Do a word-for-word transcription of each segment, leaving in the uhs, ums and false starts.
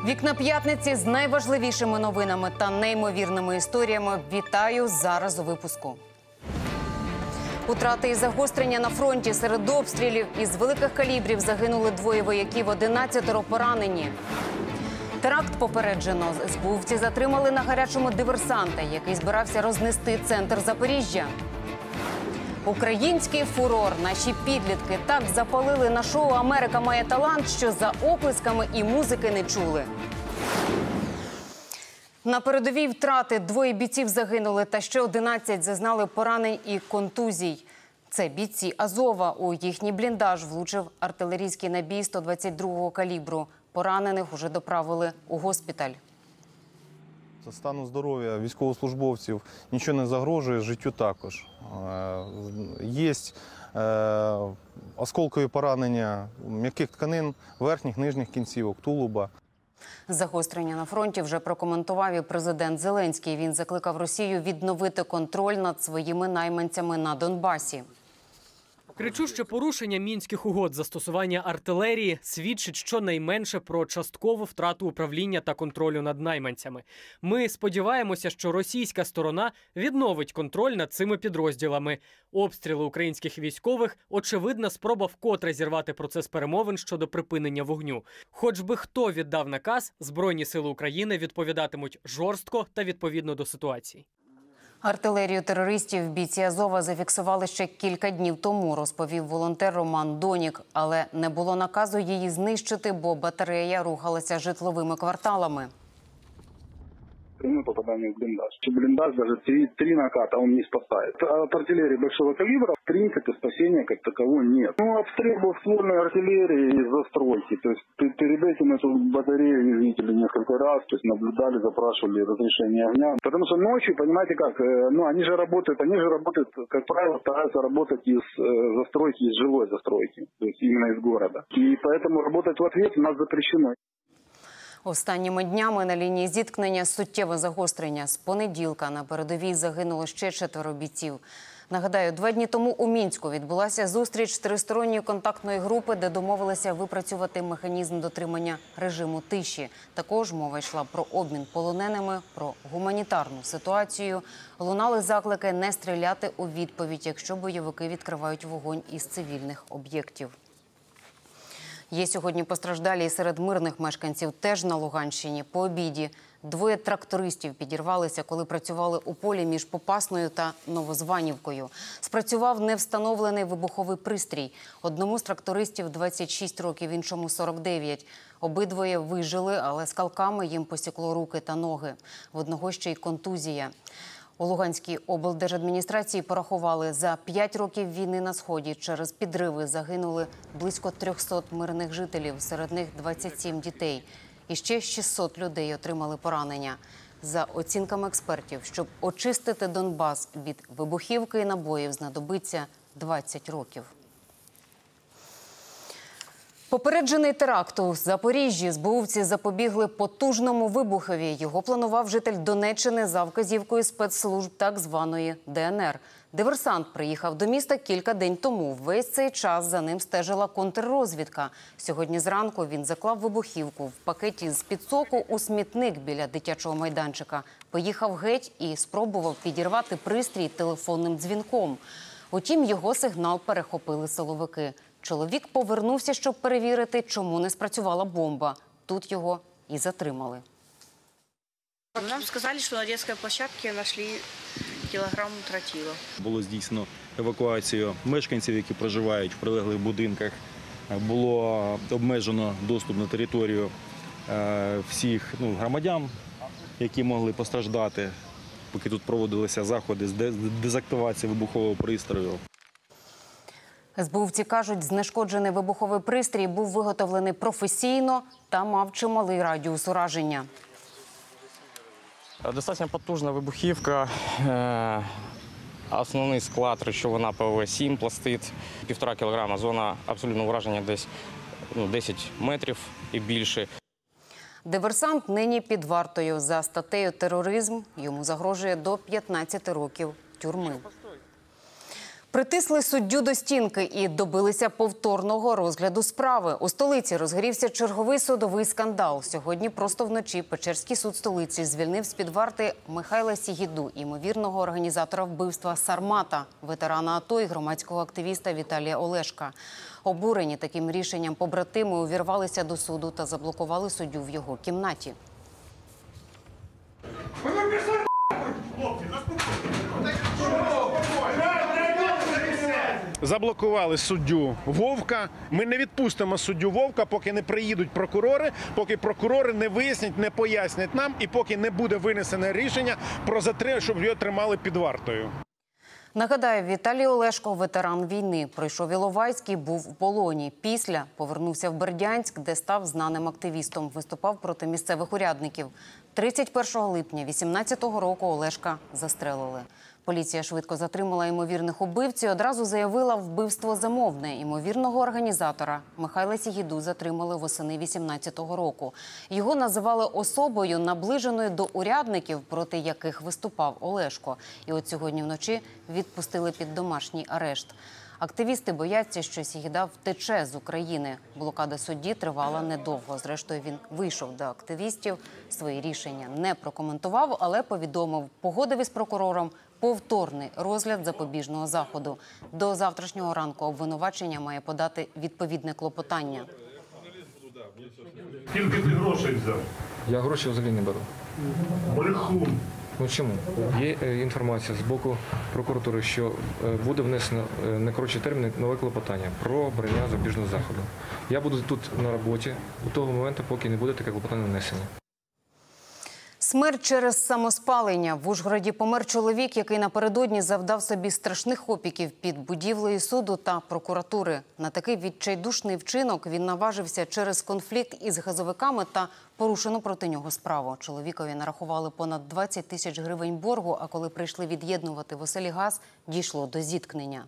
Вікна п'ятниці з найважливішими новинами та неймовірними історіями. Вітаю зараз у випуску. Утрати і загострення на фронті. Серед обстрілів із великих калібрів загинули двоє вояків, одинадцятеро поранені. Теракт попереджено. СБУвці затримали на гарячому диверсанта, який збирався рознести центр Запоріжжя. Український фурор. Наші підлітки так запалили на шоу «Америка має талант», що за оплесками і музики не чули. На передовій втрати. Двоє бійців загинули та ще одинадцять зазнали поранень і контузій. Це бійці Азова. У їхній бліндаж влучив артилерійський набій сто двадцять другого калібру. Поранених уже доправили у госпіталь. Стану здоров'я військовослужбовців нічого не загрожує, життю також. Є осколкові поранення м'яких тканин, верхніх, нижніх кінцівок, тулуба. Загострення на фронті вже прокоментував і президент Зеленський. Він закликав Росію відновити контроль над своїми найманцями на Донбасі. Кричуще порушення мінських угод, застосування артилерії свідчить щонайменше про часткову втрату управління та контролю над найманцями. Ми сподіваємося, що російська сторона відновить контроль над цими підрозділами. Обстріли українських військових – очевидна спроба вкотре зірвати процес перемовин щодо припинення вогню. Хоч би хто віддав наказ, Збройні сили України відповідатимуть жорстко та відповідно до ситуації. Артилерію терористів бійці Азова зафіксували ще кілька днів тому, розповів волонтер Роман Донік. Але не було наказу її знищити, бо батарея рухалася житловими кварталами. Прямое попадание в блиндаж. Блиндаж даже три, три наката он не спасает. От артиллерии большого калибра, в принципе, спасения как такового нет. Ну, обстрел был ствольной артиллерии из застройки. То есть перед этим эту батарею видели несколько раз, то есть наблюдали, запрашивали разрешение огня. Потому что ночью, понимаете как, ну, они же работают, они же работают, как правило, стараются работать из застройки, из жилой застройки. То есть именно из города. И поэтому работать в ответ у нас запрещено. Останніми днями на лінії зіткнення суттєве загострення. З понеділка на передовій загинуло ще четверо бійців. Нагадаю, два дні тому у Мінську відбулася зустріч тристоронньої контактної групи, де домовилися випрацювати механізм дотримання режиму тиші. Також мова йшла про обмін полоненими, про гуманітарну ситуацію. Лунали заклики не стріляти у відповідь, якщо бойовики відкривають вогонь із цивільних об'єктів. Є сьогодні постраждалі і серед мирних мешканців, теж на Луганщині. По обіді двоє трактористів підірвалися, коли працювали у полі між Попасною та Новозванівкою. Спрацював невстановлений вибуховий пристрій. Одному з трактористів двадцять шість років, іншому сорок дев'ять. Обидвоє вижили, але скалками їм посікло руки та ноги. В одного ще й контузія. У Луганській облдержадміністрації порахували, за п'ять років війни на Сході через підриви загинули близько трьохсот мирних жителів, серед них двадцять сім дітей. І ще шістсот людей отримали поранення. За оцінками експертів, щоб очистити Донбас від вибухівки і набоїв, знадобиться двадцять років. Попереджений теракт у Запоріжжі. СБУвці запобігли потужному вибухові. Його планував житель Донеччини за вказівкою спецслужб так званої ДНР. Диверсант приїхав до міста кілька день тому. Весь цей час за ним стежила контррозвідка. Сьогодні зранку він заклав вибухівку в пакеті з-під соку у смітник біля дитячого майданчика. Поїхав геть і спробував підірвати пристрій телефонним дзвінком. Утім, його сигнал перехопили силовики. Чоловік повернувся, щоб перевірити, чому не спрацювала бомба. Тут його і затримали. Нам сказали, що на дитячій площадці знайшли кілограм тротила. Було здійснено евакуацію мешканців, які проживають в прилеглих будинках. Було обмежено доступ на територію всіх ну, громадян, які могли постраждати, поки тут проводилися заходи з дезактивації вибухового пристрою. СБУвці кажуть, знешкоджений вибуховий пристрій був виготовлений професійно та мав чималий радіус ураження. Достатньо потужна вибухівка. Основний склад речовина Пе Ве сім, пластид, півтора кілограма. Зона абсолютного ураження десь ну, десять метрів і більше. Диверсант нині під вартою. За статтею тероризм йому загрожує до п'ятнадцяти років тюрми. Притисли суддю до стінки і добилися повторного розгляду справи. У столиці розгорівся черговий судовий скандал. Сьогодні просто вночі Печерський суд столиці звільнив з-під варти Михайла Сігіду, ймовірного організатора вбивства Сармата, ветерана АТО і громадського активіста Віталія Олешка. Обурені таким рішенням побратими увірвалися до суду та заблокували суддю в його кімнаті. Заблокували суддю Вовка. Ми не відпустимо суддю Вовка, поки не приїдуть прокурори, поки прокурори не вияснять, не пояснять нам і поки не буде винесене рішення про затримання, щоб його тримали під вартою. Нагадаю, Віталій Олешко – ветеран війни. Пройшов Іловайський, був в полоні. Після повернувся в Бердянськ, де став знаним активістом. Виступав проти місцевих урядників. тридцять першого липня вісімнадцятого року Олешка застрелили. Поліція швидко затримала ймовірних убивців і одразу заявила вбивство замовне. Ймовірного організатора Михайла Сігіду затримали восени вісімнадцятого року. Його називали особою, наближеною до урядників, проти яких виступав Олешко. І от сьогодні вночі відпустили під домашній арешт. Активісти бояться, що Сігіда втече з України. Блокада судді тривала недовго. Зрештою, він вийшов до активістів. Свої рішення не прокоментував, але повідомив, погодив із прокурором повторний розгляд запобіжного заходу. До завтрашнього ранку обвинувачення має подати відповідне клопотання. Скільки ти грошей взяв? Я гроші взагалі не беру. Брехун. Ну чому? Є е, інформація з боку прокуратури, що е, буде внесено е, на коротші терміни нове клопотання про обрання запобіжного заходу. Я буду тут на роботі до того моменту, поки не буде таке клопотання внесено. Смерть через самоспалення. В Ужгороді помер чоловік, який напередодні завдав собі страшних опіків під будівлею суду та прокуратури. На такий відчайдушний вчинок він наважився через конфлікт із газовиками та порушену проти нього справу. Чоловікові нарахували понад двадцять тисяч гривень боргу, а коли прийшли від'єднувати в оселі газ, дійшло до зіткнення.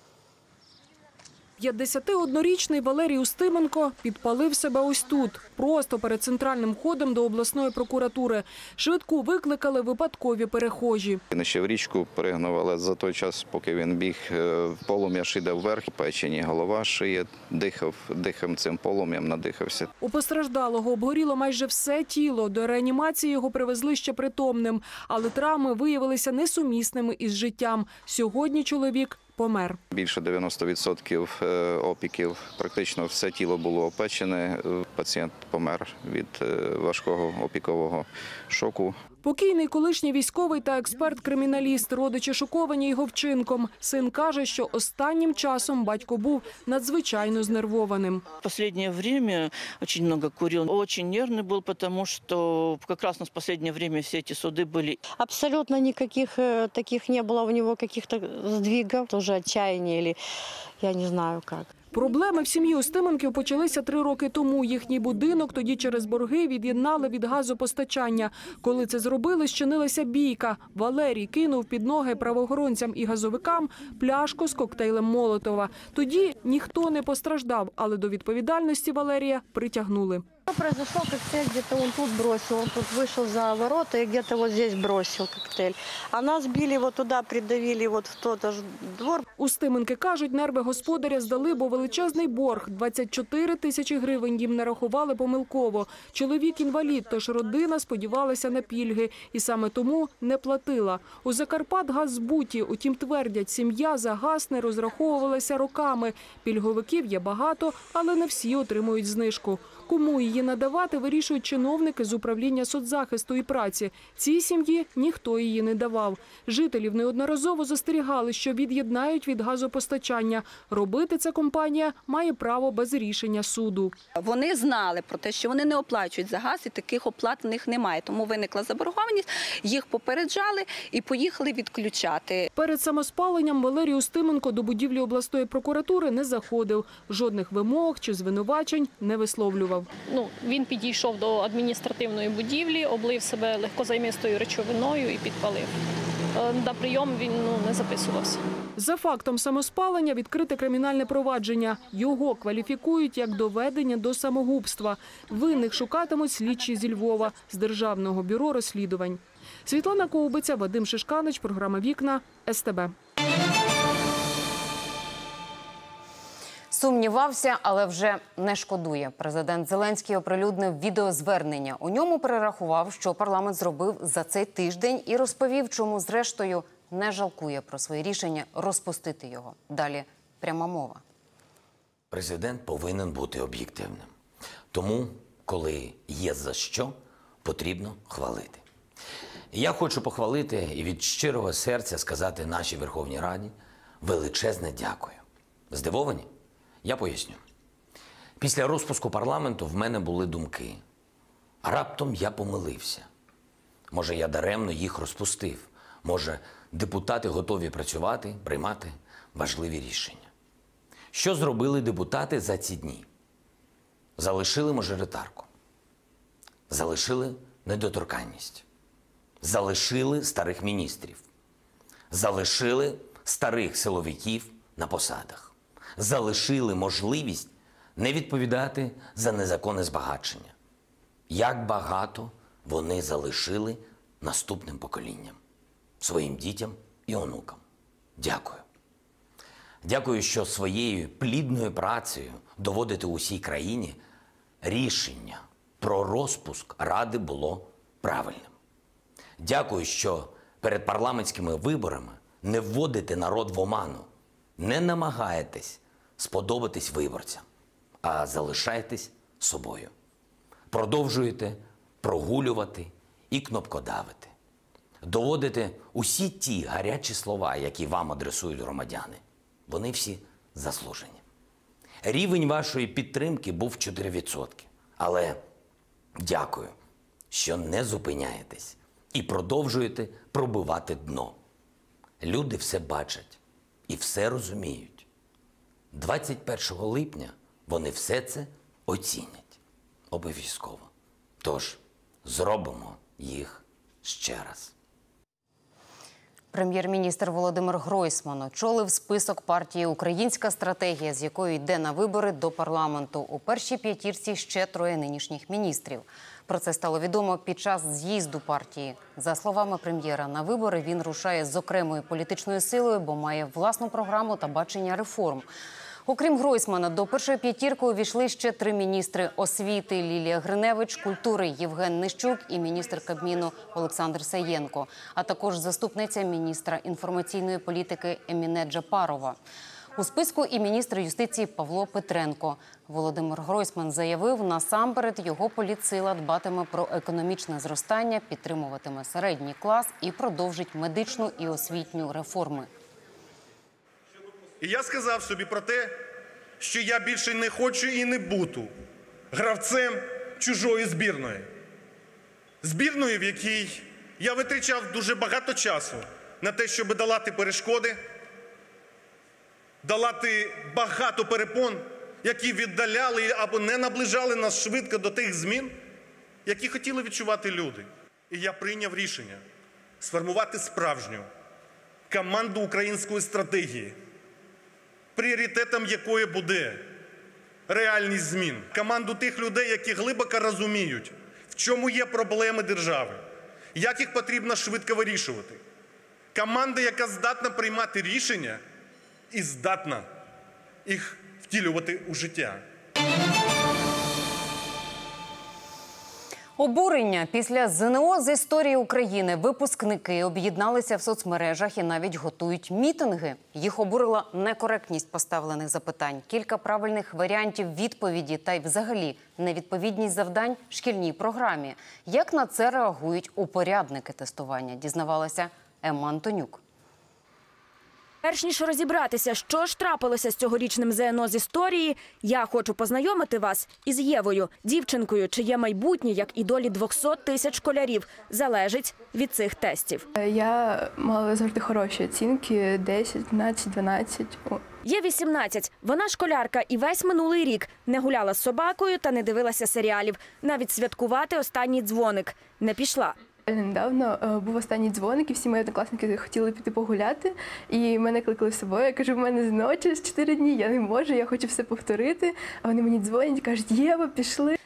п'ятдесятиоднорічний Валерій Устименко підпалив себе ось тут, просто перед центральним входом до обласної прокуратури. Швидку викликали випадкові перехожі. Він ще в річку пригнув, але за той час, поки він біг, полум'я йде вверх, печені, голова, шия, дихав, дихав цим полум'ям, надихався. У постраждалого обгоріло майже все тіло. До реанімації його привезли ще притомним, але травми виявилися несумісними із життям. Сьогодні чоловік помер. Більше дев'яноста відсотків опіків, практично все тіло було опечене. Пацієнт помер від важкого опікового шоку. Покійний колишній військовий та експерт-криміналіст, родичі шоковані його вчинком. Син каже, що останнім часом батько був надзвичайно знервованим. В последнее время очень много курил, очень нервный был, потому что как раз у нас в последнее время все эти суды были. Абсолютно никаких таких не было у него каких-то сдвигов, тоже отчаяния или я не знаю как. Проблеми в сім'ї Устименків почалися три роки тому. Їхній будинок тоді через борги від'єднали від газопостачання. Коли це зробили, щинилася бійка. Валерій кинув під ноги правоохоронцям і газовикам пляшку з коктейлем Молотова. Тоді ніхто не постраждав, але до відповідальності Валерія притягнули. Произошло коктейль, где-то он тут бросил, он тут вышел за ворота и где-то вот здесь бросил коктейль. А нас били вот туда, придавили вот в тот аж двор. Устименки кажуть, нерви господаря здали, бо величезний борг – двадцять чотири тисячі гривень їм нарахували помилково. Чоловік інвалід, тож родина сподівалася на пільги і саме тому не платила. У Закарпатгаззбуті, утім твердять, сім'я за газ не розраховувалася роками. Пільговиків є багато, але не всі отримують знижку. Кому її надавати, вирішують чиновники з управління соцзахисту і праці. Цій сім'ї ніхто її не давав. Жителів неодноразово застерігали, що від'єднають від газопостачання. Робити це компанія має право без рішення суду. Вони знали про те, що вони не оплачують за газ, і таких оплат в них немає. Тому виникла заборгованість, їх попереджали і поїхали відключати. Перед самоспаленням Валерій Устименко до будівлі обласної прокуратури не заходив. Жодних вимог чи звинувачень не висловлював. Ну, він підійшов до адміністративної будівлі, облив себе легкозаймистою речовиною і підпалив. На прийом він ну, не записувався. За фактом самоспалення відкрите кримінальне провадження. Його кваліфікують як доведення до самогубства. Винних шукатимуть слідчі зі Львова з Державного бюро розслідувань. Світлана Ковбиця, Вадим Шишканич, програма «Вікна», ес те бе. Сумнівався, але вже не шкодує. Президент Зеленський оприлюднив відеозвернення. У ньому перерахував, що парламент зробив за цей тиждень і розповів, чому зрештою не жалкує про своє рішення розпустити його. Далі пряма мова. Президент повинен бути об'єктивним. Тому, коли є за що, потрібно хвалити. Я хочу похвалити і від щирого серця сказати нашій Верховній Раді величезне дякую. Здивовані? Я поясню. Після розпуску парламенту в мене були думки. А раптом я помилився. Може, я даремно їх розпустив. Може, депутати готові працювати, приймати важливі рішення. Що зробили депутати за ці дні? Залишили мажоритарку. Залишили недоторканність. Залишили старих міністрів. Залишили старих силовиків на посадах. Залишили можливість не відповідати за незаконне збагачення. Як багато вони залишили наступним поколінням, своїм дітям і онукам. Дякую. Дякую, що своєю плідною працею доводите усій країні рішення про розпуск Ради було правильним. Дякую, що перед парламентськими виборами не вводите народ в оману, не намагаєтесь сподобатись виборцям, а залишаєтесь собою. Продовжуєте прогулювати і кнопкодавити. Доводите усі ті гарячі слова, які вам адресують громадяни. Вони всі заслужені. Рівень вашої підтримки був чотири відсотки. Але дякую, що не зупиняєтесь і продовжуєте пробивати дно. Люди все бачать і все розуміють. двадцять першого липня вони все це оцінять. Обов'язково. Тож, зробимо їх ще раз. Прем'єр-міністр Володимир Гройсман очолив список партії «Українська стратегія», з якою йде на вибори до парламенту. У першій п'ятірці ще троє нинішніх міністрів. Про це стало відомо під час з'їзду партії. За словами прем'єра, на вибори він рушає з окремою політичною силою, бо має власну програму та бачення реформ. Окрім Гройсмана, до першої п'ятірки увійшли ще три міністри освіти – Лілія Гриневич, культури – Євген Нищук і міністр Кабміну Олександр Саєнко, а також заступниця міністра інформаційної політики Еміне Джапарова. У списку і міністр юстиції Павло Петренко. Володимир Гройсман заявив, насамперед його політсила дбатиме про економічне зростання, підтримуватиме середній клас і продовжить медичну і освітню реформи. І я сказав собі про те, що я більше не хочу і не буду гравцем чужої збірної. Збірної, в якій я витрачав дуже багато часу на те, щоб долати перешкоди, долати багато перепон, які віддаляли або не наближали нас швидко до тих змін, які хотіли відчувати люди. І я прийняв рішення сформувати справжню команду української стратегії, пріоритетом якої буде реальність змін. Команду тих людей, які глибоко розуміють, в чому є проблеми держави, як їх потрібно швидко вирішувати. Команда, яка здатна приймати рішення і здатна їх втілювати у життя. Обурення після ЗНО з історії України. Випускники об'єдналися в соцмережах і навіть готують мітинги. Їх обурила некоректність поставлених запитань, кілька правильних варіантів відповіді та й взагалі невідповідність завдань шкільній програмі. Як на це реагують упорядники тестування, дізнавалася Емма Антонюк. Перш ніж розібратися, що ж трапилося з цьогорічним ЗНО з історії, я хочу познайомити вас із Євою, дівчинкою, чиє майбутнє, як і долі двохсот тисяч школярів, залежить від цих тестів. Я мала завжди хороші оцінки – десять, дванадцять, дванадцять. Є вісімнадцять. Вона школярка і весь минулий рік не гуляла з собакою та не дивилася серіалів. Навіть святкувати останній дзвоник не пішла. Недавно був останній дзвоник, і всі мої однокласники хотіли піти погуляти, і мене кликали з собою. Я кажу, в мене ЗНО через чотири дні, я не можу, я хочу все повторити. А вони мені дзвонять, кажуть, Єва, пішли.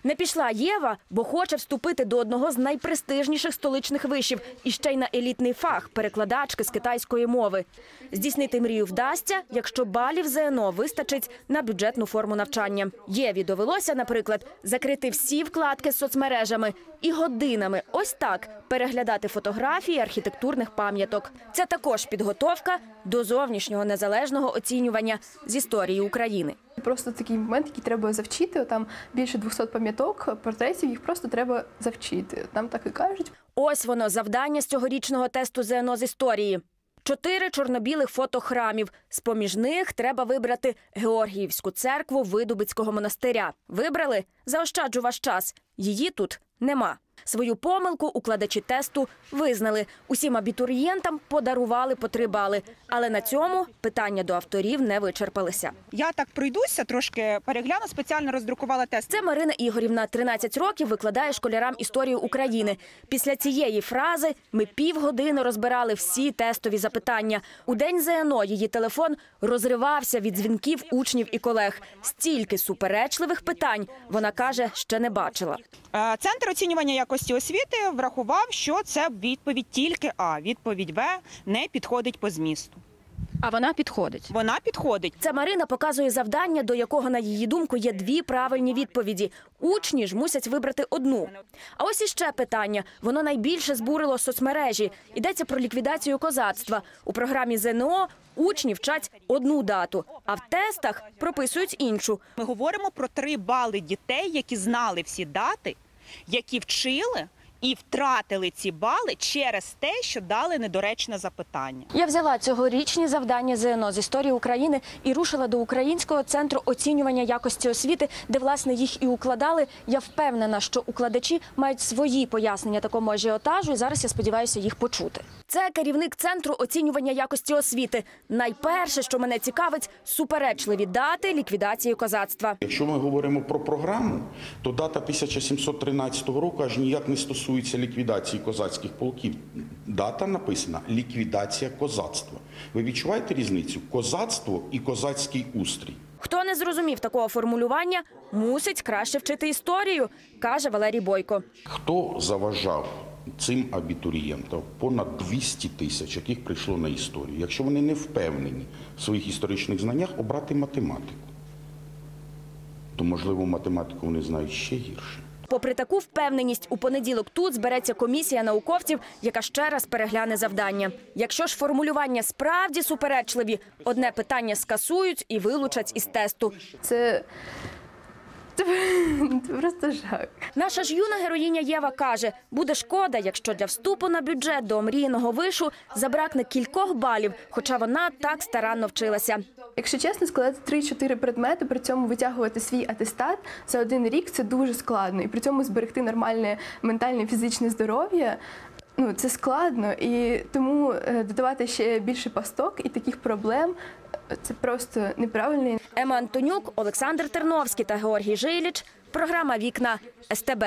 Не пішла Єва, бо хоче вступити до одного з найпрестижніших столичних вишів і ще й на елітний фах – перекладачки з китайської мови. Здійснити мрію вдасться, якщо балів ЗНО вистачить на бюджетну форму навчання. Єві довелося, наприклад, закрити всі вкладки з соцмережами і годинами ось так переглядати фотографії архітектурних пам'яток. Це також підготовка до зовнішнього незалежного оцінювання з історії України. Просто такий момент, який треба завчити. Там більше двохсот пам'яток, портретів, їх просто треба завчити. Нам так і кажуть. Ось воно, завдання з цьогорічного тесту ЗНО з історії. Чотири чорно-білих фото храмів. З-поміж них треба вибрати Георгіївську церкву Видубицького монастиря. Вибрали? Заощаджу ваш час. Її тут нема. Свою помилку укладачі тесту визнали. Усім абітурієнтам подарували по три бали. Але на цьому питання до авторів не вичерпалися. Я так пройдуся, трошки перегляну, спеціально роздрукувала тест. Це Марина Ігорівна, тринадцять років, викладає школярам історію України. Після цієї фрази ми півгодини розбирали всі тестові запитання. У день ЗНО її телефон розривався від дзвінків учнів і колег. Стільки суперечливих питань, вона каже, ще не бачила. Центр оцінювання якості освіти врахував, що це відповідь тільки А. Відповідь Б не підходить по змісту. А вона підходить? Вона підходить. Це Марина показує завдання, до якого, на її думку, є дві правильні відповіді. Учні ж мусять вибрати одну. А ось іще питання. Воно найбільше збурило соцмережі. Йдеться про ліквідацію козацтва. У програмі ЗНО учні вчать одну дату, а в тестах прописують іншу. Ми говоримо про три бали дітей, які знали всі дати, які вчили і втратили ці бали через те, що дали недоречне запитання. Я взяла цьогорічні завдання ЗНО з історії України і рушила до Українського центру оцінювання якості освіти, де, власне, їх і укладали. Я впевнена, що укладачі мають свої пояснення такому ажіотажу, і зараз я сподіваюся їх почути. Це керівник Центру оцінювання якості освіти. Найперше, що мене цікавить – суперечливі дати ліквідації козацтва. Якщо ми говоримо про програму, то дата тисяча сімсот тринадцятого року аж ніяк не стосується ліквідації козацьких полків. Дата написана – ліквідація козацтва. Ви відчуваєте різницю? Козацтво і козацький устрій. Хто не зрозумів такого формулювання, мусить краще вчити історію, каже Валерій Бойко. Хто заважав цим абітурієнтам, понад двісті тисяч, яких прийшло на історію, якщо вони не впевнені в своїх історичних знаннях, обрати математику, то, можливо, математику вони знають ще гірше. Попри таку впевненість, у понеділок тут збереться комісія науковців, яка ще раз перегляне завдання. Якщо ж формулювання справді суперечливі, одне питання скасують і вилучать із тесту. Це... Це просто жах. Наша ж юна героїня Єва каже, буде шкода, якщо для вступу на бюджет до омріяного вишу забракне кількох балів, хоча вона так старанно вчилася. Якщо чесно, складати три-чотири предмети, при цьому витягувати свій атестат за один рік – це дуже складно. І при цьому зберегти нормальне ментальне, фізичне здоров'я – ну, це складно. І тому додавати ще більше пасток і таких проблем – це просто неправильно. Ема Антонюк, Олександр Терновський та Георгій Жиліч. Програма «Вікна» СТБ.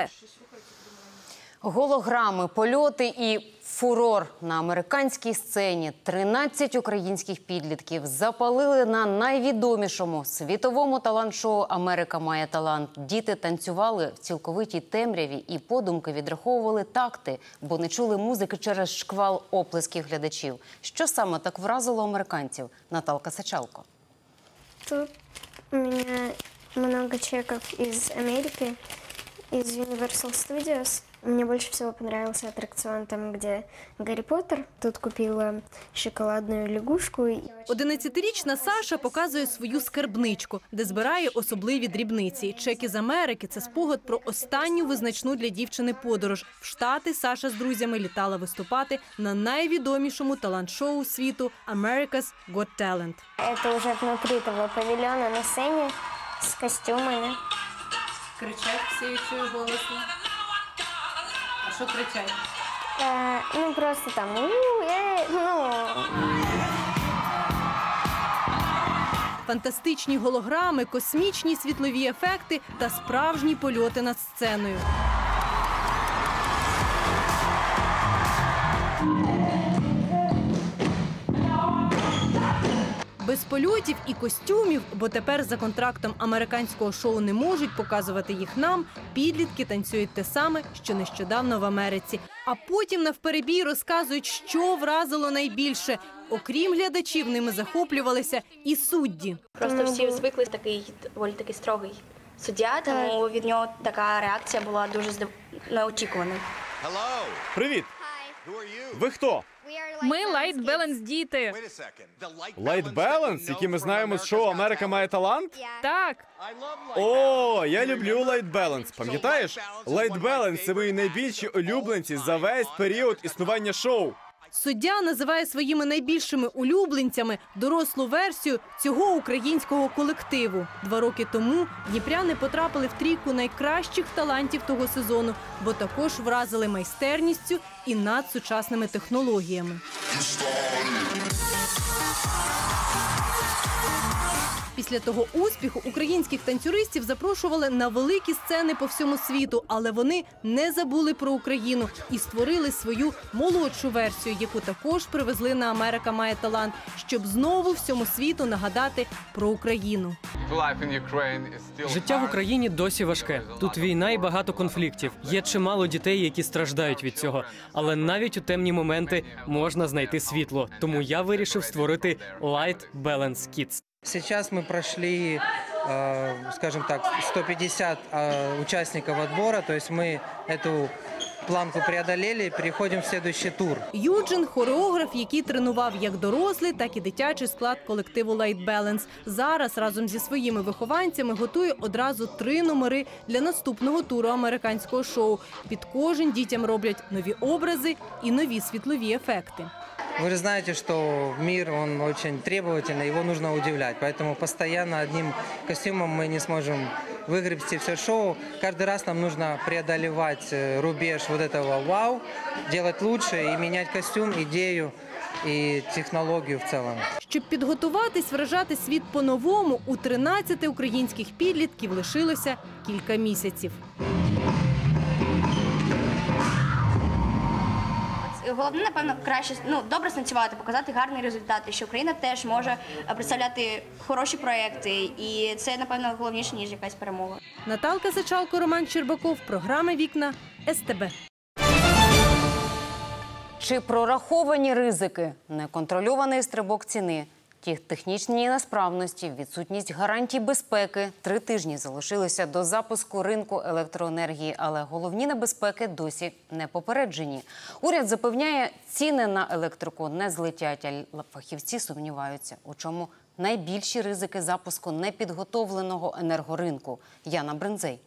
Голограми, польоти і фурор на американській сцені. тринадцять українських підлітків запалили на найвідомішому світовому талант-шоу «Америка має талант». Діти танцювали в цілковитій темряві і подумки відраховували такти, бо не чули музики через шквал оплесків глядачів. Що саме так вразило американців? Наталка Сачалко. Тут у меня много чеков из Америки, из Universal Studios. Мне больше всего понравился аттракцион, там, где Гарри Поттер. Тут купила шоколадную лягушку. одинадцятирічна Саша показує свою скарбничку, де збирає особливі дрібниці. Чеки з Америки – це спогад про останню визначну для дівчини подорож. В Штати Саша з друзями літала виступати на найвідомішому талант-шоу світу «America's Got Talent». Это уже внутри того павильона на сцене с костюмами. Кричать всі, чую голосно. А що кричать? Э, ну, просто там, у, э, ну... Фантастичні голограми, космічні світлові ефекти та справжні польоти над сценою. без польотів і костюмів, бо тепер за контрактом американського шоу не можуть показувати їх нам, підлітки танцюють те саме, що нещодавно в Америці. А потім навперебій розказують, що вразило найбільше. Окрім глядачів, ними захоплювалися і судді. Просто всі звикли, такий доволі такий строгий суддя, тому від нього така реакція була дуже здив... неочікувана. Привіт! Ви хто? Ми Light Balance діти. Light Balance, які ми знаємо з шоу «Америка має талант»? Так. О, я люблю Light Balance. Пам'ятаєш? Light Balance – це мої найбільші улюбленці за весь період існування шоу. Суддя називає своїми найбільшими улюбленцями дорослу версію цього українського колективу. Два роки тому дніпряни потрапили в трійку найкращих талантів того сезону, бо також вразили майстерністю і надсучасними технологіями. Після того успіху українських танцюристів запрошували на великі сцени по всьому світу, але вони не забули про Україну і створили свою молодшу версію, яку також привезли на «Америка має талант», щоб знову всьому світу нагадати про Україну. Життя в Україні досі важке. Тут війна і багато конфліктів. Є чимало дітей, які страждають від цього. Але навіть у темні моменти можна знайти світло. Тому я вирішив створити Light Balance Kids. Сейчас мы прошли, скажем так, сто пятьдесят участников отбора, то есть мы эту планку преодолели и переходим в следующий тур. Юджин – хореограф, який тренував як дорослий, так і дитячий склад колективу Light Balance. Зараз разом зі своїми вихованцями готує одразу три номери для наступного туру американського шоу. Під кожен дітям роблять нові образи і нові світлові ефекти. Вы же знаете, что мир, он очень требовательный, его нужно удивлять. Поэтому постоянно одним костюмом мы не сможем выгребсти все шоу. Каждый раз нам нужно преодолевать рубеж вот этого вау, делать лучше и менять костюм, идею і технологію в цілому. Щоб підготуватись, вражати світ по-новому, у тринадцяти українських підлітків лишилося кілька місяців. Головне, напевно, краще, ну, добре станцювати, показати гарний результат, і що Україна теж може представляти хороші проекти, і це, напевно, головніше, ніж якась перемога. Наталка Сачалко, Роман Щербаков, програма «Вікна», ес те бе. Чи прораховані ризики, неконтрольований стрибок ціни, ті технічні несправності, відсутність гарантій безпеки. Три тижні залишилися до запуску ринку електроенергії, але головні небезпеки досі не попереджені. Уряд запевняє, ціни на електрику не злетять, а фахівці сумніваються, у чому найбільші ризики запуску непідготовленого енергоринку. Яна Бринзей.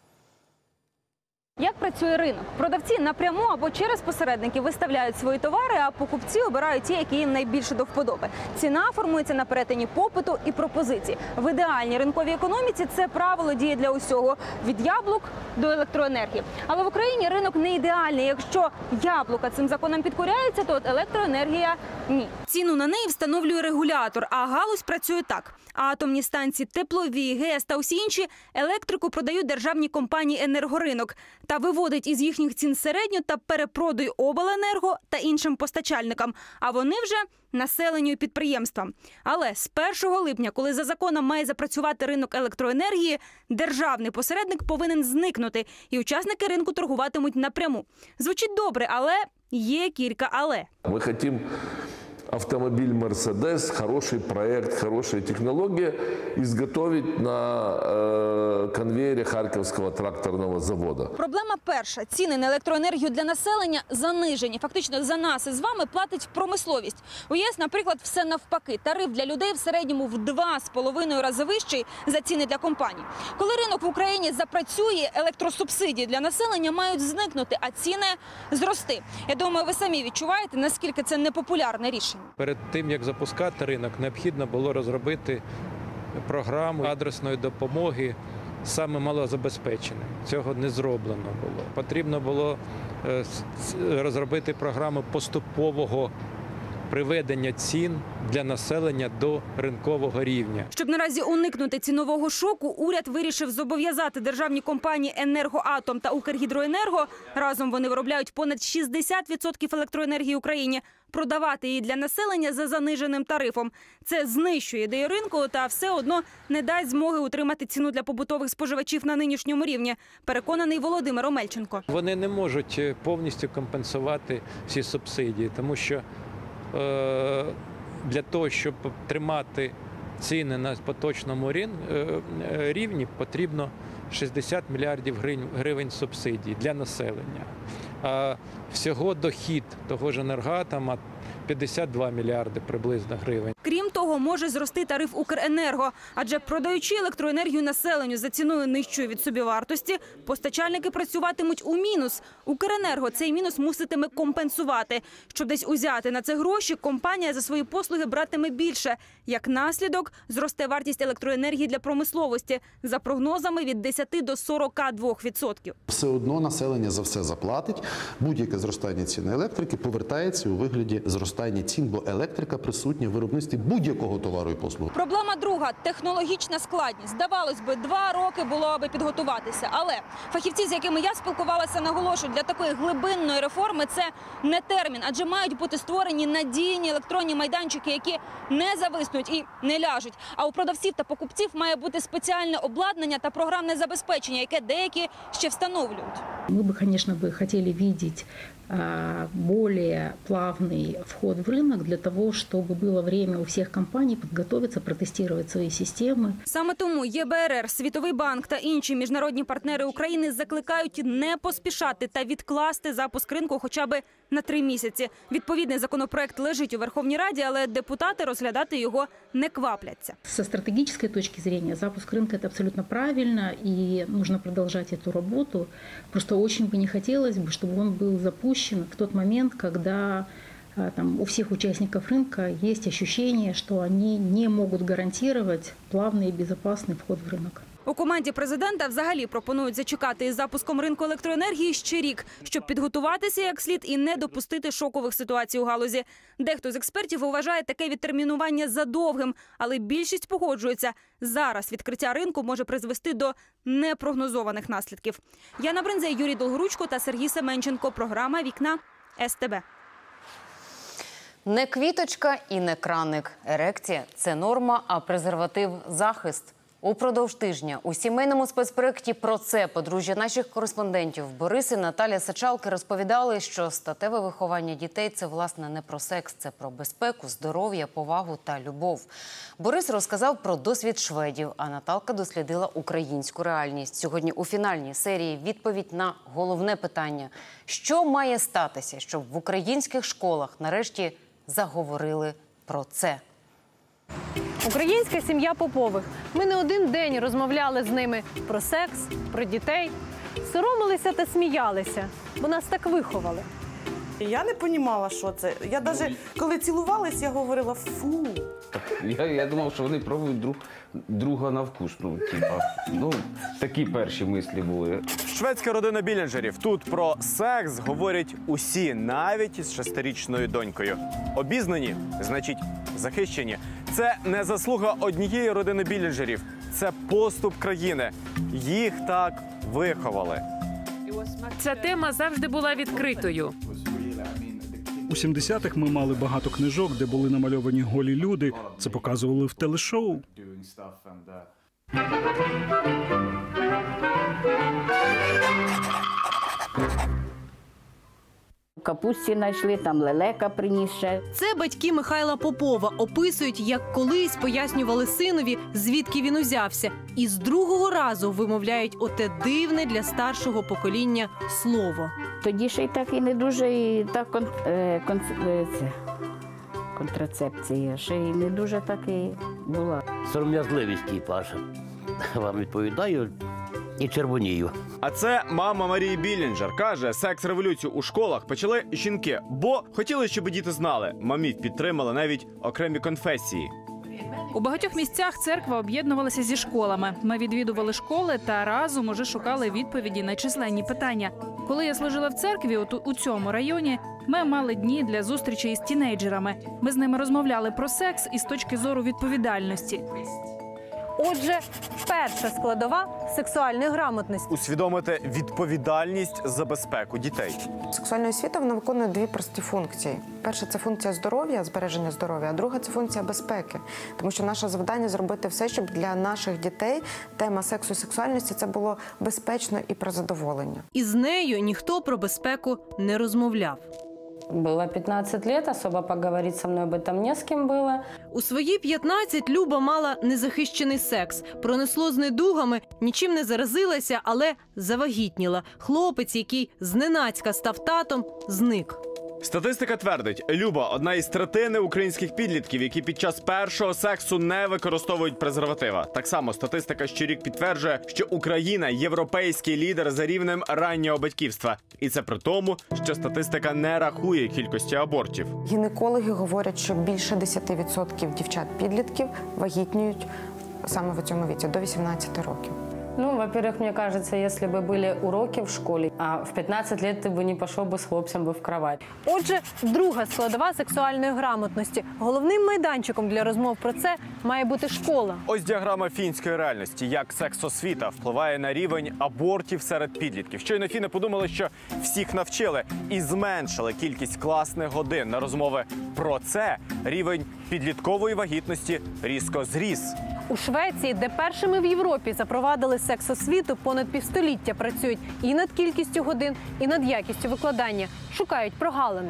Як працює ринок? Продавці напряму або через посередників виставляють свої товари, а покупці обирають ті, які їм найбільше до вподоби. Ціна формується на перетині попиту і пропозиції. В ідеальній ринковій економіці це правило діє для усього – від яблук до електроенергії. Але в Україні ринок не ідеальний. Якщо яблука цим законом підкоряються, то от електроенергія – ні. Ціну на неї встановлює регулятор, а галузь працює так. Атомні станції, теплові, ГЕС та усі інші електрику продають державні компанії «Енергоринок» та виводить із їхніх цін середню та перепродує обленерго та іншим постачальникам, а вони вже населенню і підприємствам. Але з першого липня, коли за законом має запрацювати ринок електроенергії, державний посередник повинен зникнути, і учасники ринку торгуватимуть напряму. Звучить добре, але є кілька «але». Ми хочемо автомобиль «Мерседес», хороший проект, хорошая технология, изготовить на э, конвейере Харківського тракторного заводу. Проблема перша. Ціни на електроенергію для населення занижені. Фактично за нас із вами платить промисловість. У ЄС, наприклад, все навпаки. Тариф для людей в середньому в два з половиною рази вищий за ціни для компаній. Коли ринок в Україні запрацює, електросубсидії для населення мають зникнути, а ціни зрости. Я думаю, ви самі відчуваєте, наскільки це непопулярне рішення. Перед тим, як запускати ринок, необхідно було розробити програму адресної допомоги саме малозабезпеченим. Цього не зроблено було. Потрібно було розробити програму поступового приведення цін для населення до ринкового рівня. Щоб наразі уникнути цінового шоку, уряд вирішив зобов'язати державні компанії «Енергоатом» та «Укргідроенерго», разом вони виробляють понад шістдесят відсотків електроенергії в Україні, продавати її для населення за заниженим тарифом. Це знищує ідею ринку та все одно не дасть змоги утримати ціну для побутових споживачів на нинішньому рівні, переконаний Володимир Омельченко. Вони не можуть повністю компенсувати всі субсидії, тому що е, для того, щоб тримати ціни на поточному рівні, потрібно шістдесят мільярдів гривень субсидій для населення. А всього дохід того ж «Енергоатома» п'ятдесят два мільярди приблизно гривень. Крім того, може зрости тариф «Укренерго», адже продаючи електроенергію населенню за ціною нижчою від собівартості, постачальники працюватимуть у мінус. «Укренерго» цей мінус муситиме компенсувати. Щоб десь узяти на це гроші, компанія за свої послуги братиме більше. Як наслідок, зросте вартість електроенергії для промисловості, за прогнозами від десяти до сорока двох відсотків. Все одно населення за все заплатить. Будь-яке зростання ціни електрики повертається у вигляді зростання цін, бо електрика присутня в виробництві будь-якого товару і послуги. Проблема друга – технологічна складність. Здавалось би, два роки було, аби підготуватися. Але фахівці, з якими я спілкувалася, наголошують, для такої глибинної реформи це не термін, адже мають бути створені надійні електронні майданчики, які не зависнуть і не ляжуть. А у продавців та покупців має бути спеціальне обладнання та програмне забезпечення, яке деякі ще встановлюють. Ми б, звісно, хотіли бачити более плавный вход в рынок для того, чтобы было время у всех компаний подготовиться, протестировать свои системы. Саме тому ЄБРР, Світовий банк та інші міжнародні партнери України закликають не поспішати та відкласти запуск ринку хоча б на три місяці. Відповідний законопроект лежить у Верховній Раді, але депутати розглядати його не квапляться. Со стратегической точки зрения запуск рынка – это абсолютно правильно, и нужно продолжать эту работу. Просто очень бы не хотелось бы, чтобы он был запущен в тот момент, когда там, у всех участников рынка есть ощущение, что они не могут гарантировать плавный и безопасный вход в рынок. У команді президента взагалі пропонують зачекати із запуском ринку електроенергії ще рік, щоб підготуватися як слід і не допустити шокових ситуацій у галузі. Дехто з експертів вважає таке відтермінування задовгим, але більшість погоджується. Зараз відкриття ринку може призвести до непрогнозованих наслідків. Яна Бринзей, Юрій Долгоручко та Сергій Семенченко. Програма «Вікна» СТБ. Не квіточка і не краник. Ерекція – це норма, а презерватив – захист. Упродовж тижня у сімейному спецпроєкті про це подружжя наших кореспондентів Борис і Наталя Сачалки розповідали, що статеве виховання дітей – це, власне, не про секс, це про безпеку, здоров'я, повагу та любов. Борис розказав про досвід шведів, а Наталка дослідила українську реальність. Сьогодні у фінальній серії відповідь на головне питання – що має статися, щоб в українських школах нарешті заговорили про це? Українська сім'я Попових. Ми не один день розмовляли з ними про секс, про дітей. Соромилися та сміялися, бо нас так виховали. Я не розуміла, що це. Я навіть, коли цілувались, я говорила «фу». Я, я думав, що вони пробують друг, друга на вкус. Ну, типа, ну, такі перші мислі були. Шведська родина Білінджерів. Тут про секс говорять усі, навіть із шестирічною донькою. Обізнані – значить захищені. Це не заслуга однієї родини Білінджерів. Це поступ країни. Їх так виховали. Ця тема завжди була відкритою. У сімдесятих ми мали багато книжок, де були намальовані голі люди. Це показували в телешоу. В капусті знайшли, там лелека приніс ще. Це батьки Михайла Попова описують, як колись пояснювали синові, звідки він узявся. І з другого разу вимовляють оте дивне для старшого покоління слово. Тоді ще й так і не дуже, і так кон, е, кон, е, це, контрацепція, ще й не дуже так і була. Сором'язливість, Паша. Вам відповідаю і червонію. А це мама Марії Білінджер. Каже, секс-революцію у школах почали жінки, бо хотіли, щоб діти знали. Мамів підтримали навіть окремі конфесії. У багатьох місцях церква об'єднувалася зі школами. Ми відвідували школи та разом уже шукали відповіді на численні питання. Коли я служила в церкві у цьому районі, ми мали дні для зустрічей із тінейджерами. Ми з ними розмовляли про секс із точки зору відповідальності. Отже, перша складова сексуальної грамотності. Усвідомити відповідальність за безпеку дітей. Сексуальна освіта, вона виконує дві прості функції. Перша – це функція здоров'я, збереження здоров'я, а друга – це функція безпеки. Тому що наше завдання – зробити все, щоб для наших дітей тема сексу і сексуальності – це було безпечно і про задоволення. І з нею ніхто про безпеку не розмовляв. Было пятнадцать лет, особо поговорить со мной об этом не с кем было. У свої п'ятнадцять Люба мала незахищений секс. Пронесло з недугами, нічим не заразилася, але завагітніла. Хлопець, який зненацька став татом, зник. Статистика твердить, Люба – одна із третини українських підлітків, які під час першого сексу не використовують презерватива. Так само статистика щорік підтверджує, що Україна – європейський лідер за рівнем раннього батьківства. І це при тому, що статистика не рахує кількості абортів. Гінекологи говорять, що більше десять відсотків дівчат-підлітків вагітніють саме в цьому віці, до вісімнадцяти років. Ну, во-первых, мне кажется, если бы были уроки в школе, а в пятнадцать лет ты бы не пошел бы с хлопцем бы в кровать. Отже, друга складова сексуальної грамотності. Головним майданчиком для розмов про це має бути школа. Ось діаграма фінської реальності, як секс-освіта впливає на рівень абортів серед підлітків. Щойно фіни подумали, що всіх навчили і зменшили кількість класних годин на розмови про це, рівень підліткової вагітності різко зріс. У Швеції, де першими в Європі запровадили секс-освіту, понад півстоліття працюють і над кількістю годин, і над якістю викладання. Шукають прогалини.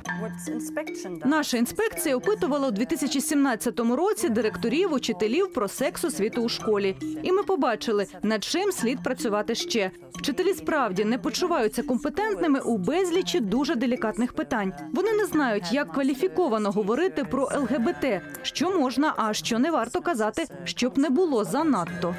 Наша інспекція опитувала у дві тисячі сімнадцятому році директорів, учителів про секс-освіту у школі. І ми побачили, над чим слід працювати ще. Вчителі справді не почуваються компетентними у безлічі дуже делікатних питань. Вони не знають, як кваліфіковано говорити про ел ге бе те, що можна, а що не варто казати, щоб не було занадто.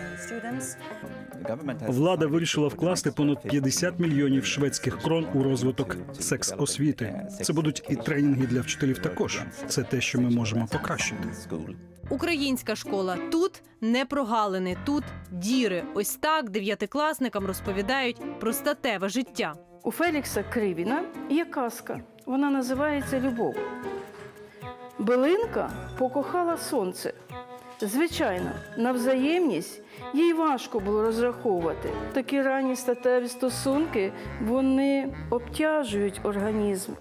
Влада вирішила вкласти понад п'ятдесят мільйонів шведських крон у розвиток секс-освіти. Це будуть і тренінги для вчителів також. Це те, що ми можемо покращити. Українська школа. Тут не прогалини, тут діри. Ось так дев'ятикласникам розповідають про статеве життя. У Фелікса Кривіна є казка. Вона називається «Любов». Билинка покохала сонце. Звичайно, на взаємність їй важко було розраховувати. Такі ранні статеві стосунки, вони обтяжують організм.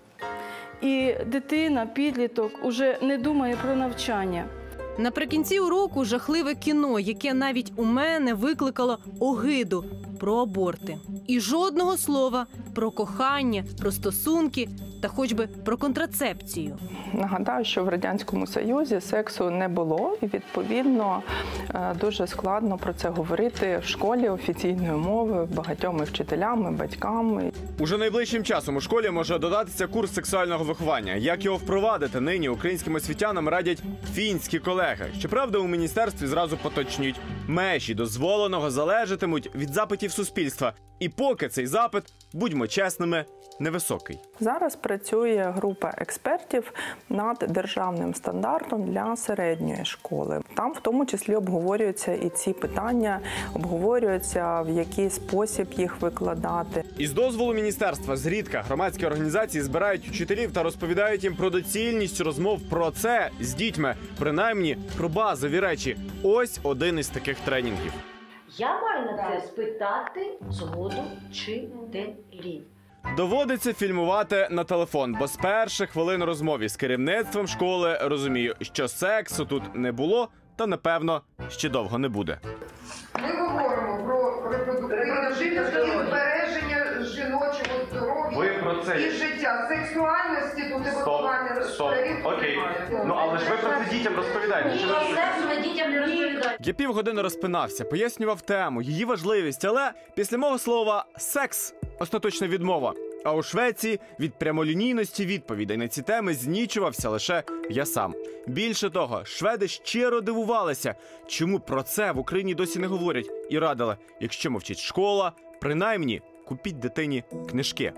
І дитина, підліток уже не думає про навчання. Наприкінці уроку жахливе кіно, яке навіть у мене викликало огиду про аборти. І жодного слова про кохання, про стосунки та хоч би про контрацепцію. Нагадаю, що в Радянському Союзі сексу не було і, відповідно, дуже складно про це говорити в школі офіційною мовою, багатьома вчителями, батьками. Уже найближчим часом у школі може додатися курс сексуального виховання. Як його впровадити нині українським освітянам радять фінські колеги. Щоправда, у міністерстві зразу поточнюють. Межі дозволеного залежатимуть від запитів суспільства. І поки цей запит, будьмо чесними, невисокий. Зараз працює група експертів над державним стандартом для середньої школи. Там в тому числі обговорюються і ці питання, обговорюються, в який спосіб їх викладати. Із дозволу міністерства зрідка громадські організації збирають учителів та розповідають їм про доцільність розмов про це з дітьми, принаймні про базові речі. Ось один із таких тренінгів. Я маю на це спитати згоду вчителів. Доводиться фільмувати на телефон, бо з перших хвилин розмови з керівництвом школи розумію, що сексу тут не було та, напевно, ще довго не буде. Ми говоримо про репродуктивне життя і збереження жіночого здоров'я і життя, сексуальності, тут і виховання школярів. Окей. Ну, але ж ви про це дітям розповідаєте. Ні, сексу ми дітям не розповідаємо. Я півгодини розпинався, пояснював тему, її важливість, але після мого слова «секс» остаточна відмова. А у Швеції від прямолінійності відповідей на ці теми знічувався лише я сам. Більше того, шведи щиро дивувалися, чому про це в Україні досі не говорять. І радили, якщо мовчить школа, принаймні купіть дитині книжки.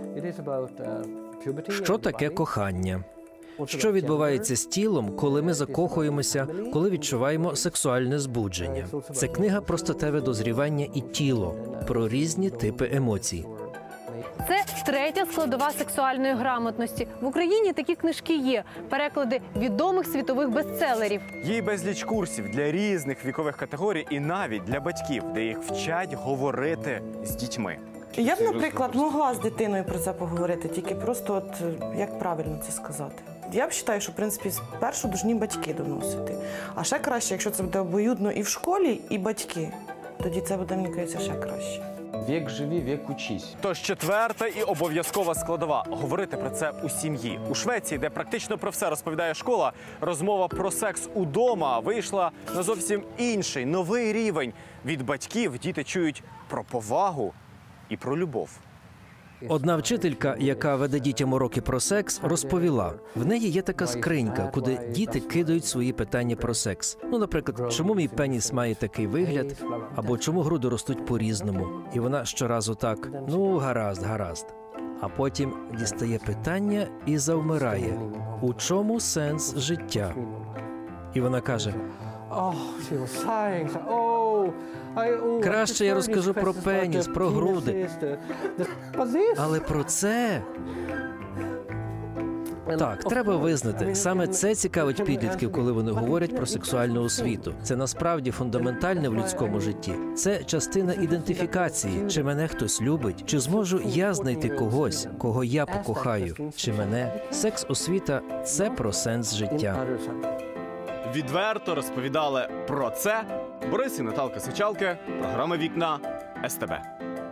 Що таке кохання? Що відбувається з тілом, коли ми закохуємося, коли відчуваємо сексуальне збудження? Це книга про статеве дозрівання і тіло, про різні типи емоцій. Це Третя складова сексуальної грамотності. В Україні такі книжки є. Переклади відомих світових бестселерів. Є безліч курсів для різних вікових категорій і навіть для батьків, де їх вчать говорити з дітьми. Я б, наприклад, могла з дитиною про це поговорити, тільки просто от як правильно це сказати. Я б вважаю, що, в принципі, спершу повинні батьки доносити. А ще краще, якщо це буде обоюдно і в школі, і батьки. Тоді це буде, мені здається, ще краще. Вік живі, вік учись. Тож четверта і обов'язкова складова – говорити про це у сім'ї. У Швеції, де практично про все розповідає школа, розмова про секс удома вийшла на зовсім інший, новий рівень. Від батьків діти чують про повагу і про любов. Одна вчителька, яка веде дітям уроки про секс, розповіла, в неї є така скринька, куди діти кидають свої питання про секс. Ну, наприклад, чому мій пеніс має такий вигляд, або чому груди ростуть по-різному. І вона щоразу так, ну, гаразд, гаразд. А потім дістає питання і завмирає. У чому сенс життя? І вона каже, краще я розкажу про пеніс, про груди. Але про це... Так, треба визнати, саме це цікавить підлітків, коли вони говорять про сексуальну освіту. Це насправді фундаментальне в людському житті. Це частина ідентифікації. Чи мене хтось любить? Чи зможу я знайти когось, кого я покохаю? Чи мене? Секс-освіта – це про сенс життя. Відверто розповідали про це Борис і Наталка Сичалки, програма «Вікна», ес те бе.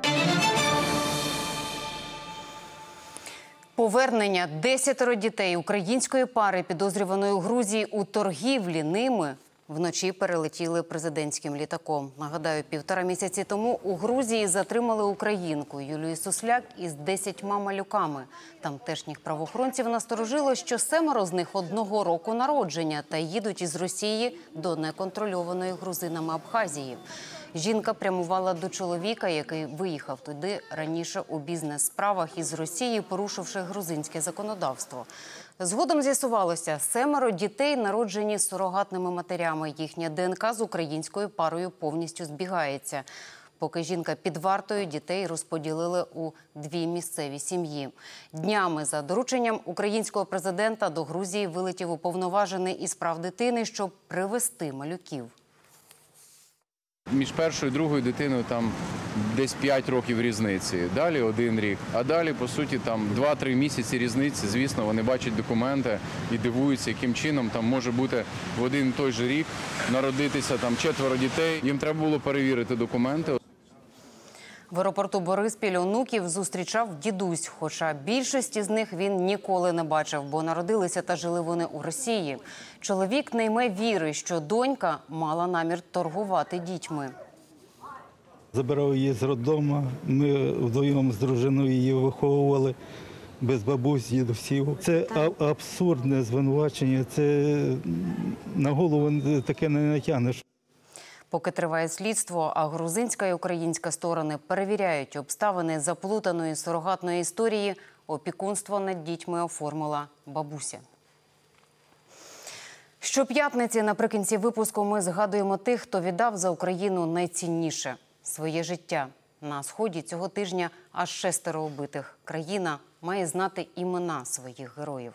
Повернення десятеро дітей української пари, підозрюваної у Грузії у торгівлі ними, вночі перелетіли президентським літаком. Нагадаю, півтора місяці тому у Грузії затримали українку Юлію Сусляк із десятьма малюками. Тамтешніх правоохоронців насторожило, що семеро з них одного року народження та їдуть із Росії до неконтрольованої грузинами Абхазії. Жінка прямувала до чоловіка, який виїхав туди раніше у бізнес-справах із Росії, порушивши грузинське законодавство. Згодом з'ясувалося, семеро дітей народжені сурогатними матерями. Їхня де en ка з українською парою повністю збігається. Поки жінка під вартою, дітей розподілили у дві місцеві сім'ї. Днями за дорученням українського президента до Грузії вилетів уповноважений із прав дитини, щоб привезти малюків. Між першою і другою дитиною там десь п'ять років різниці, далі один рік, а далі, по суті, там два-три місяці різниці. Звісно, вони бачать документи і дивуються, яким чином там може бути в один і той же рік народитися там четверо дітей. Їм треба було перевірити документи. В аеропорту Бориспіль онуків зустрічав дідусь, хоча більшості з них він ніколи не бачив, бо народилися та жили вони у Росії. Чоловік не йме віри, що донька мала намір торгувати дітьми. Забирав її з роддому, ми вдвоєм з дружиною її виховували без бабусь, дідусів. Це абсурдне звинувачення, це на голову таке не натягнеш. Поки триває слідство, а грузинська і українська сторони перевіряють обставини заплутаної сурогатної історії, опікунство над дітьми оформила бабуся. Щоп'ятниці наприкінці випуску ми згадуємо тих, хто віддав за Україну найцінніше – своє життя. На Сході цього тижня аж шестеро убитих. Країна має знати імена своїх героїв.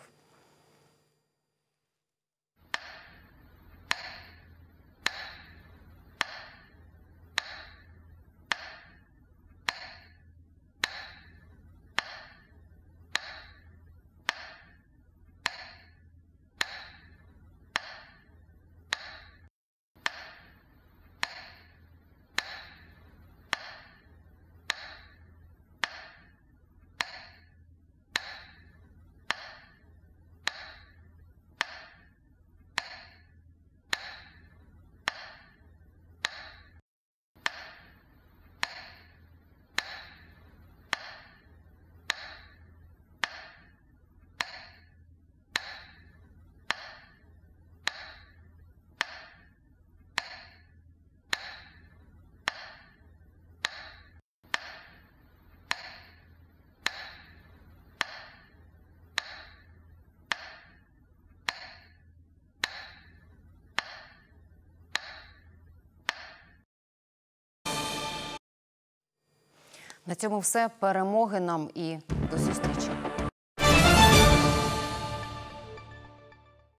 На цьому все. Перемоги нам і до зустрічі.